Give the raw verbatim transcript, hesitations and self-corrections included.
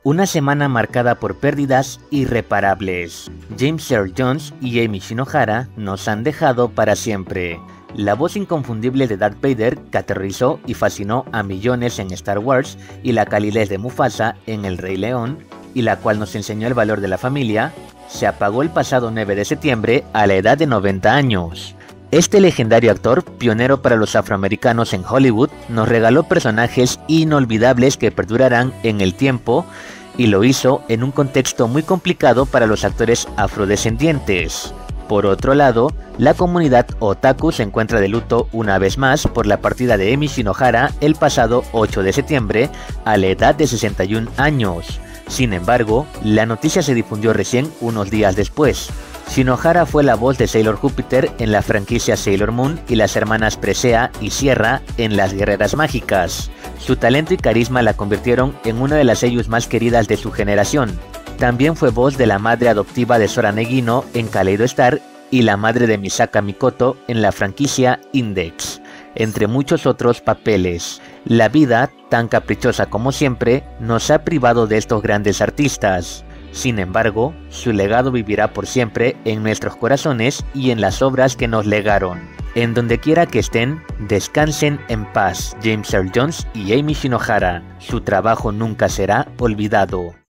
Una semana marcada por pérdidas irreparables. James Earl Jones y Amy Shinohara nos han dejado para siempre. La voz inconfundible de Darth Vader que aterrorizó y fascinó a millones en Star Wars, y la calidez de Mufasa en El Rey León, y la cual nos enseñó el valor de la familia, se apagó el pasado nueve de septiembre a la edad de noventa años. Este legendario actor, pionero para los afroamericanos en Hollywood, nos regaló personajes inolvidables que perdurarán en el tiempo, y lo hizo en un contexto muy complicado para los actores afrodescendientes. Por otro lado, la comunidad otaku se encuentra de luto una vez más por la partida de Amy Shinohara el pasado ocho de septiembre a la edad de sesenta y un años. Sin embargo, la noticia se difundió recién unos días después. Shinohara fue la voz de Sailor Júpiter en la franquicia Sailor Moon y las hermanas Presea y Sierra en Las Guerreras Mágicas. Su talento y carisma la convirtieron en una de las seiyūs más queridas de su generación. También fue voz de la madre adoptiva de Sora Negino en Kaleido Star y la madre de Misaka Mikoto en la franquicia Index, entre muchos otros papeles. La vida, tan caprichosa como siempre, nos ha privado de estos grandes artistas. Sin embargo, su legado vivirá por siempre en nuestros corazones y en las obras que nos legaron. En donde quiera que estén, descansen en paz James Earl Jones y Amy Shinohara. Su trabajo nunca será olvidado.